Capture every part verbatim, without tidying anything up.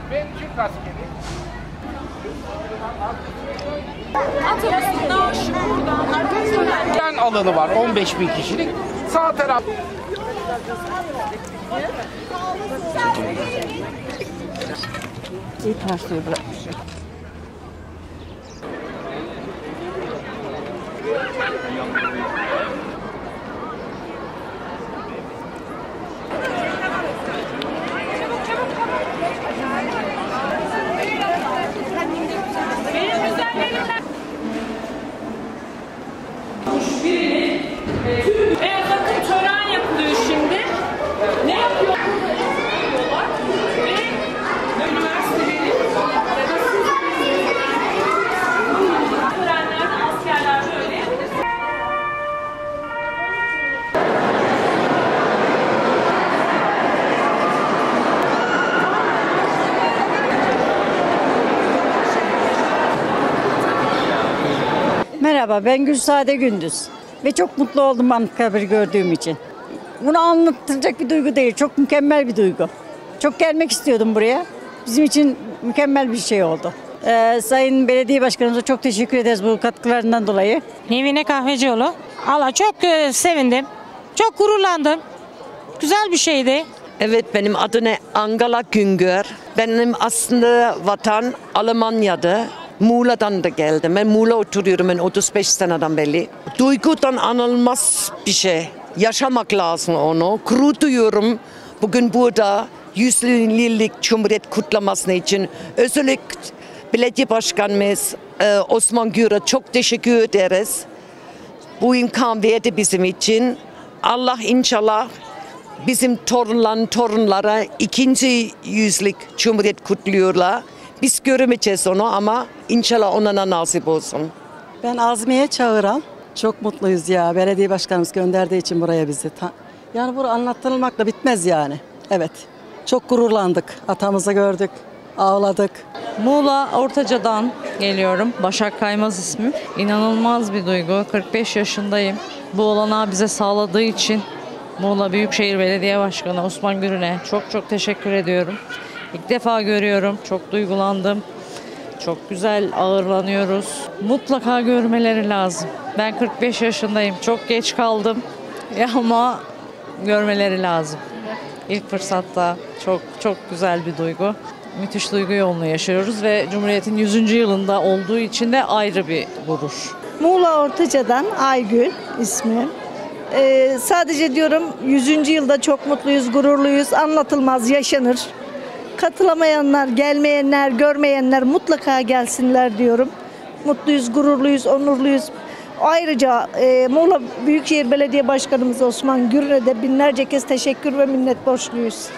Ben Türk askeri. Atamızda şuradan arkasından Alanı var on beş bin kişilik. Sağ taraf. İyi taşlıyor bırakmış. Evet, bakın tören yapılıyor şimdi. Ne yapıyor? Ve üniversitelerin ya da siz törenlerde askerler böyle. Merhaba, ben Gülsade Gündüz ve çok mutlu oldum Anıtkabir'i gördüğüm için. Bunu anlatılacak bir duygu değil, çok mükemmel bir duygu. Çok gelmek istiyordum buraya. Bizim için mükemmel bir şey oldu. Ee, Sayın Belediye Başkanımıza çok teşekkür ederiz bu katkılarından dolayı. Nevine Kahvecioğlu. Allah çok e, sevindim. Çok gururlandım. Güzel bir şeydi. Evet, benim adım Angela Güngör. Benim aslında vatan Almanya'da. Muğla'dan da geldim. Ben Muğla oturuyorum ben otuz beş seneden beri. Duygudan anılmaz bir şey. Yaşamak lazım onu. Gurur duyuyorum bugün burada yüz yıllık Cumhuriyet kutlaması için. Özellikle Belediye Başkanımız e, Osman Gür'e çok teşekkür ederiz. Bu imkan verdi bizim için. Allah inşallah bizim torunların torunlara ikinci yüzlük Cumhuriyet kutluyorlar. Biz göremeyeceğiz onu ama inşallah ona nasip olsun. Ben Azmiye Çağıran. Çok mutluyuz ya. Belediye başkanımız gönderdiği için buraya bizi. Yani burada anlatılmakla bitmez yani. Evet. Çok gururlandık. Atamızı gördük. Ağladık. Muğla Ortaca'dan geliyorum. Başak Kaymaz ismim. İnanılmaz bir duygu. kırk beş yaşındayım. Bu olanağı bize sağladığı için Muğla Büyükşehir Belediye Başkanı Osman Gür'üne çok çok teşekkür ediyorum. İlk defa görüyorum. Çok duygulandım. Çok güzel ağırlanıyoruz. Mutlaka görmeleri lazım. Ben kırk beş yaşındayım. Çok geç kaldım. Ama görmeleri lazım. İlk fırsatta çok çok güzel bir duygu. Müthiş duygu yoğunluğu yaşıyoruz ve Cumhuriyet'in yüzüncü yılında olduğu için de ayrı bir gurur. Muğla Ortaca'dan Aygül ismi. Ee, sadece diyorum yüzüncü yılda çok mutluyuz, gururluyuz. Anlatılmaz, yaşanır. Katılamayanlar, gelmeyenler, görmeyenler mutlaka gelsinler diyorum. Mutluyuz, gururluyuz, onurluyuz. Ayrıca e, Muğla Büyükşehir Belediye Başkanımız Osman Gür'e de binlerce kez teşekkür ve minnet borçluyuz.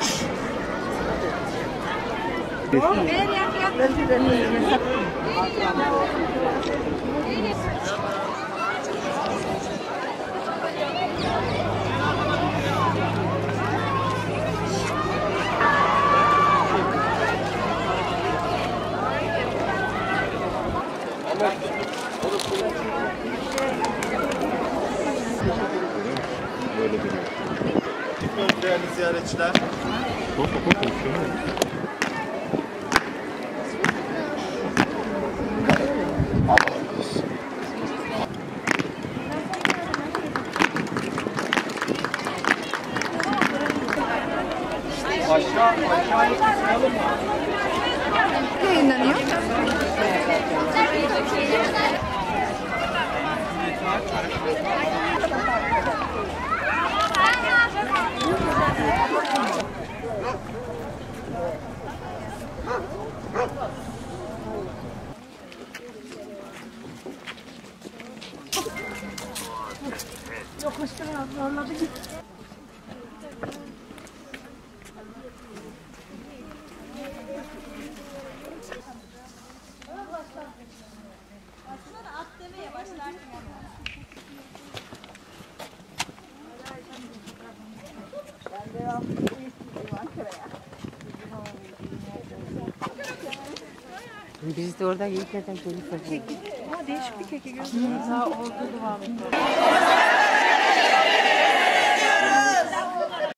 Değerli ziyaretçiler. Aşağı aşağıya çıkalım mı? Yayınlanıyor. Yokuştan zorladı git. Biz de orada ilklerden gelip Değişik bir keki gördüm. orada devam ediyoruz.